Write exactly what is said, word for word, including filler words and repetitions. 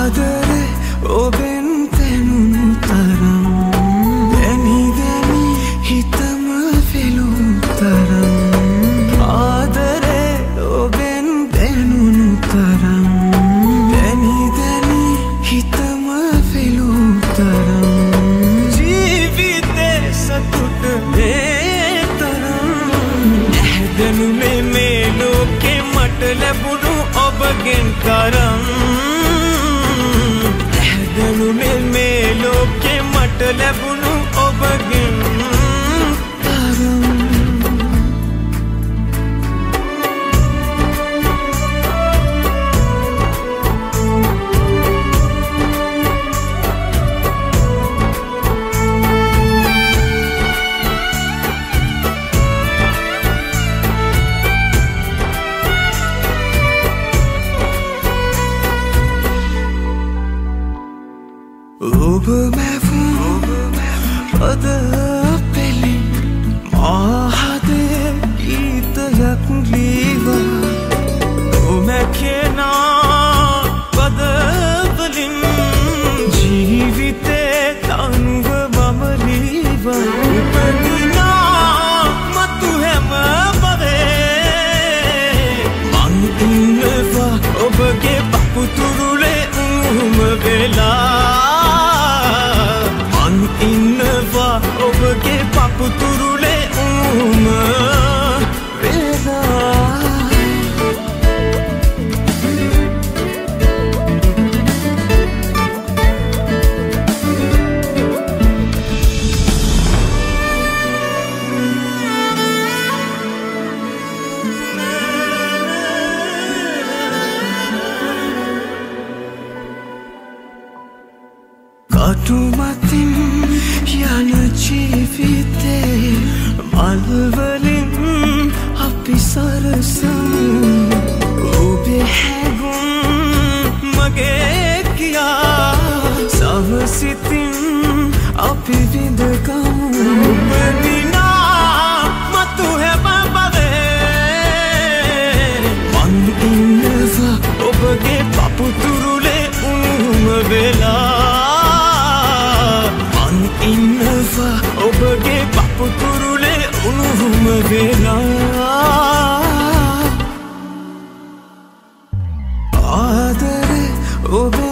ආදරේ ඔබෙන් පෙනුණු තරම් දැනි දැනි හිතම පෙළුණු තරම් ආදරේ ඔබෙන් දැනුණු තරම් දැනි දැනි හිතම පෙළුණු තරම් ජීවිතේ සතුට මේ තරම් ඇහැදෙනුනේ මේ ලෝකේ මට ලැබුණු ඔබගෙන් තරම් ඇහැදෙනුනේ මේ ලෝකේ මට ලැබුණු ඔබගෙන් ඔබ මැවුම් රද පෙළින් මහදේ ගීතයක් ලීවා නොමැකෙනා පදවලින් ජීවිතේ තනුව මම ලීවා උපදිනා මතු හැම පවේ මං ඉන්නවා ඔබගේ පපුතුරුලේ උම වෙලා ඉන්නවා ඔබගේ පපුතුරුලේ උම වෙලා කටුමතින් යන ජීවිතේ මල්වලින් අපි සරසමු ඔබේ හැඟුම් මගේ කියා සමසිතින් අපි විඳගමු උපදිනා මතු හැම පවේ මං ඉන්නවා ඔබගේ පපුතුරුලේ උම වෙලා ඉන්නවා ඔබගේ පපුතුරුලේ උණුහුම වෙලා ආදරේ ඔබ